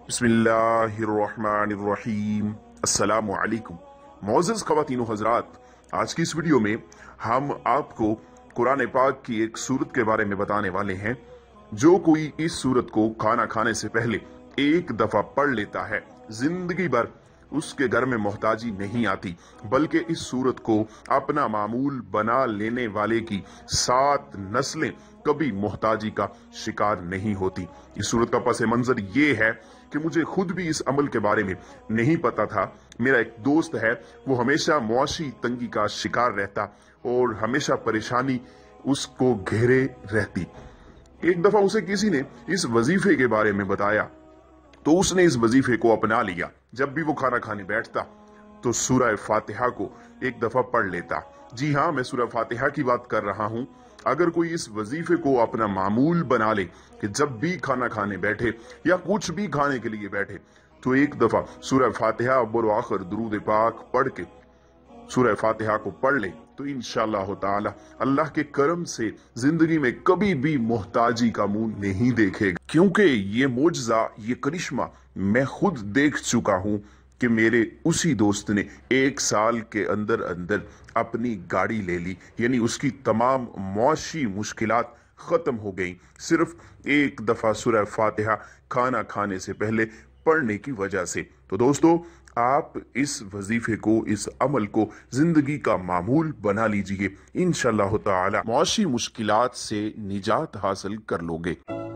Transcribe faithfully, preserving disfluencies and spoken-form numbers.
बिस्मिल्लाहिर्रहमानिर्रहीम। अस्सलामु अलैकुम। मोअज़्ज़ज़ ख़वातीन व हज़रात, आज की इस वीडियो में हम आपको कुरान पाक की एक सूरत के बारे में बताने वाले हैं। जो कोई इस सूरत को खाना खाने से पहले एक दफा पढ़ लेता है, जिंदगी भर उसके घर में मोहताजी नहीं आती, बल्कि इस सूरत को अपना मामूल बना लेने वाले की सात नस्लें कभी मोहताजी का शिकार नहीं होती। इस सूरत का पस मंजर ये है कि मुझे खुद भी इस अमल के बारे में नहीं पता था। मेरा एक दोस्त है, वो हमेशा मुआशी तंगी का शिकार रहता और हमेशा परेशानी उसको घेरे रहती। एक दफा उसे किसी ने इस वजीफे के बारे में बताया तो उसने इस वजीफे को अपना लिया। जब भी वो खाना खाने बैठता तो सूरह फातिहा को एक दफा पढ़ लेता। जी हाँ, मैं सूरह फातिहा की बात कर रहा हूं। अगर कोई इस वजीफे को अपना मामूल बना ले कि जब भी खाना खाने बैठे या कुछ भी खाने के लिए बैठे तो एक दफा सूरह फातिहा अव्वल आखिर दुरूद पाक पढ़ के सूरह फातिहा को पढ़ ले तो इंशाअल्लाह ताला अल्लाह के करम से जिंदगी में कभी भी मोहताजी का मुंह नहीं देखेगा। क्योंकि ये मोजज़ा, ये करिश्मा मैं खुद देख चुका हूं कि मेरे उसी दोस्त ने एक साल के अंदर अंदर अपनी गाड़ी ले ली, यानी उसकी तमाम मुआशी मुश्किलात खत्म हो गई, सिर्फ एक दफा सूरह फातिहा खाना खाने से पहले पढ़ने की वजह से। तो दोस्तों, आप इस वजीफे को, इस अमल को जिंदगी का मामूल बना लीजिए। इंशाअल्लाह ताला मुआशी मुश्किलात से निजात हासिल कर लोगे।